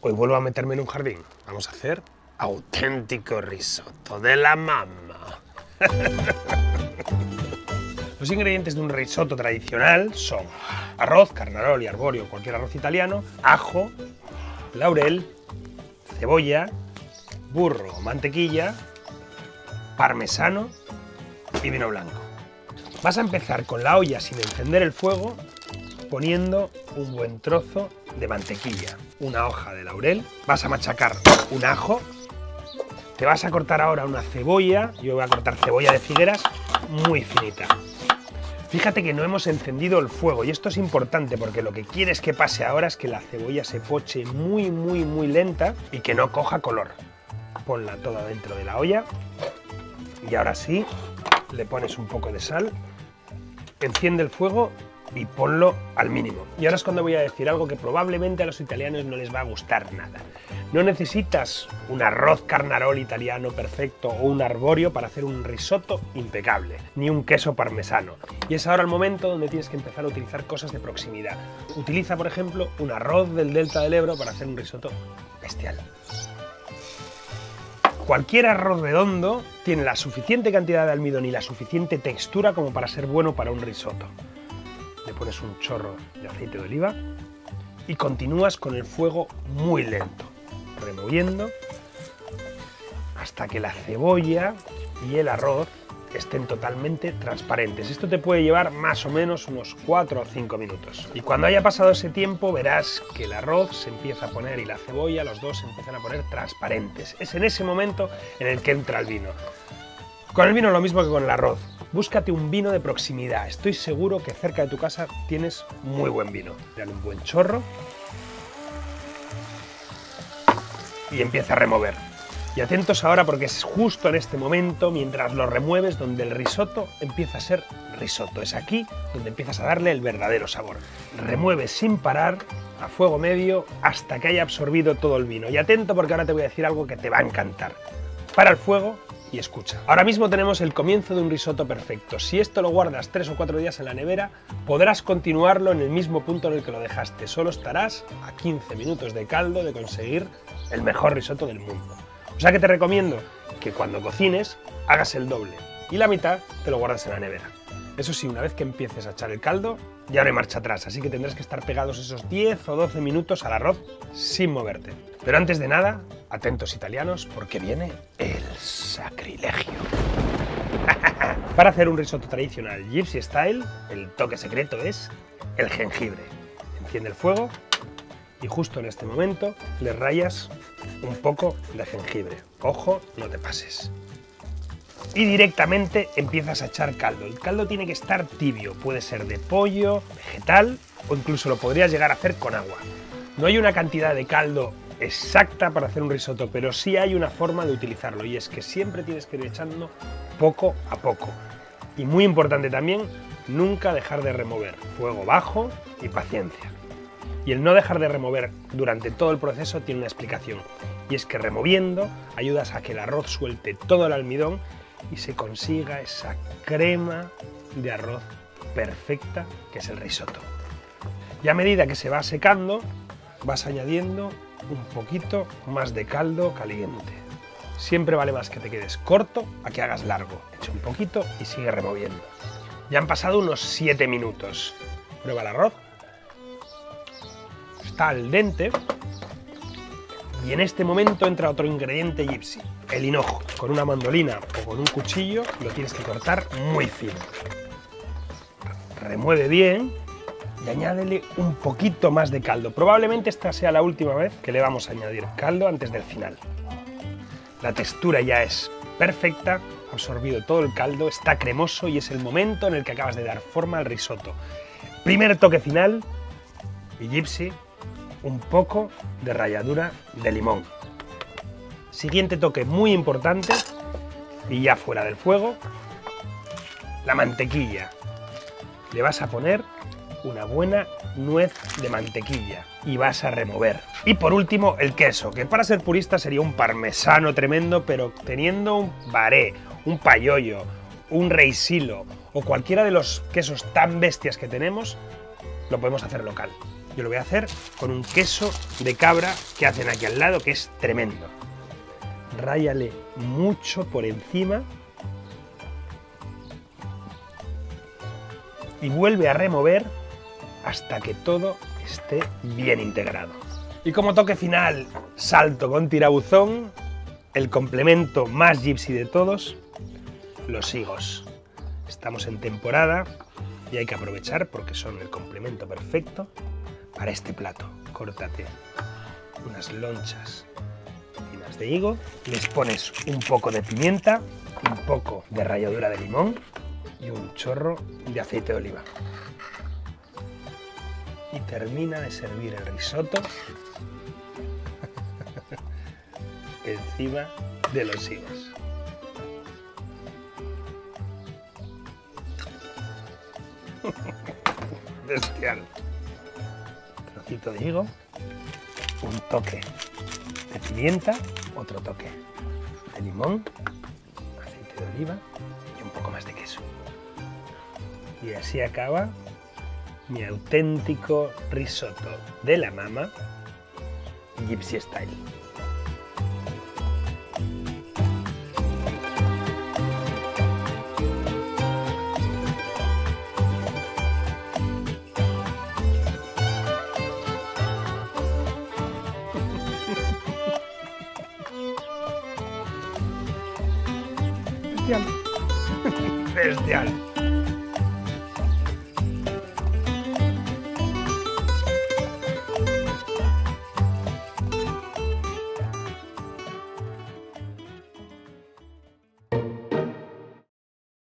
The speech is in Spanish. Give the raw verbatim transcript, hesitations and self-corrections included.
Hoy vuelvo a meterme en un jardín. Vamos a hacer auténtico risotto de la mamma. Los ingredientes de un risotto tradicional son arroz, carnaroli, arborio, cualquier arroz italiano, ajo, laurel, cebolla, burro, mantequilla, parmesano y vino blanco. Vas a empezar con la olla sin encender el fuego, poniendo un buen trozo de mantequilla, una hoja de laurel, vas a machacar un ajo, te vas a cortar ahora una cebolla, yo voy a cortar cebolla de Figueras muy finita. Fíjate que no hemos encendido el fuego y esto es importante porque lo que quieres que pase ahora es que la cebolla se poche muy, muy, muy lenta y que no coja color. Ponla toda dentro de la olla y ahora sí, le pones un poco de sal, enciende el fuego y ponlo al mínimo. Y ahora es cuando voy a decir algo que probablemente a los italianos no les va a gustar nada. No necesitas un arroz carnaroli italiano perfecto o un arborio para hacer un risotto impecable, ni un queso parmesano. Y es ahora el momento donde tienes que empezar a utilizar cosas de proximidad. Utiliza, por ejemplo, un arroz del Delta del Ebro para hacer un risotto bestial. Cualquier arroz redondo tiene la suficiente cantidad de almidón y la suficiente textura como para ser bueno para un risotto. Le pones un chorro de aceite de oliva y continúas con el fuego muy lento, removiendo hasta que la cebolla y el arroz estén totalmente transparentes. Esto te puede llevar más o menos unos cuatro o cinco minutos. Y cuando haya pasado ese tiempo verás que el arroz se empieza a poner y la cebolla, los dos se empiezan a poner transparentes. Es en ese momento en el que entra el vino. Con el vino lo mismo que con el arroz. Búscate un vino de proximidad. Estoy seguro que cerca de tu casa tienes muy buen vino. Dale un buen chorro y empieza a remover. Y atentos ahora porque es justo en este momento, mientras lo remueves, donde el risotto empieza a ser risotto. Es aquí donde empiezas a darle el verdadero sabor. Remueves sin parar, a fuego medio, hasta que haya absorbido todo el vino. Y atento porque ahora te voy a decir algo que te va a encantar. Para el fuego y escucha. Ahora mismo tenemos el comienzo de un risotto perfecto. Si esto lo guardas tres o cuatro días en la nevera, podrás continuarlo en el mismo punto en el que lo dejaste. Solo estarás a quince minutos de caldo de conseguir el mejor risotto del mundo. O sea que te recomiendo que cuando cocines hagas el doble y la mitad te lo guardas en la nevera. Eso sí, una vez que empieces a echar el caldo, ya no hay marcha atrás, así que tendrás que estar pegados esos diez o doce minutos al arroz sin moverte. Pero antes de nada, atentos italianos, porque viene el sacrilegio. Para hacer un risotto tradicional Gypsy Style, el toque secreto es el jengibre. Enciende el fuego y justo en este momento le rayas un poco de jengibre. Ojo, no te pases. Y directamente empiezas a echar caldo. El caldo tiene que estar tibio, puede ser de pollo, vegetal o incluso lo podrías llegar a hacer con agua. No hay una cantidad de caldo exacta para hacer un risotto, pero sí hay una forma de utilizarlo y es que siempre tienes que ir echando poco a poco. Y muy importante también, nunca dejar de remover. Fuego bajo y paciencia. Y el no dejar de remover durante todo el proceso tiene una explicación, y es que removiendo ayudas a que el arroz suelte todo el almidón y se consiga esa crema de arroz perfecta que es el risotto. Y a medida que se va secando, vas añadiendo un poquito más de caldo caliente. Siempre vale más que te quedes corto a que hagas largo. Echa un poquito y sigue removiendo. Ya han pasado unos siete minutos. Prueba el arroz. Está al dente y en este momento entra otro ingrediente gypsy, el hinojo. Con una mandolina o con un cuchillo lo tienes que cortar muy fino. Remueve bien y añádele un poquito más de caldo. Probablemente esta sea la última vez que le vamos a añadir caldo antes del final. La textura ya es perfecta, ha absorbido todo el caldo, está cremoso y es el momento en el que acabas de dar forma al risotto. Primer toque final y gypsy, un poco de ralladura de limón. Siguiente toque muy importante y ya fuera del fuego, la mantequilla. Le vas a poner una buena nuez de mantequilla y vas a remover. Y por último el queso, que para ser purista sería un parmesano tremendo, pero teniendo un baré, un paiollo, un reisilo o cualquiera de los quesos tan bestias que tenemos, lo podemos hacer local. Yo lo voy a hacer con un queso de cabra que hacen aquí al lado, que es tremendo. Ráyale mucho por encima y vuelve a remover hasta que todo esté bien integrado. Y como toque final, salto con tirabuzón, el complemento más gypsy de todos, los higos. Estamos en temporada y hay que aprovechar porque son el complemento perfecto para este plato. Córtate unas lonchas finas de higo, les pones un poco de pimienta, un poco de ralladura de limón y un chorro de aceite de oliva. Y termina de servir el risotto encima de los higos. Bestial. Trocito de higo, un toque de pimienta, otro toque de limón, aceite de oliva y un poco más de queso. Y así acaba mi auténtico risotto de la mama Gypsy Style. Bestial. Bestial.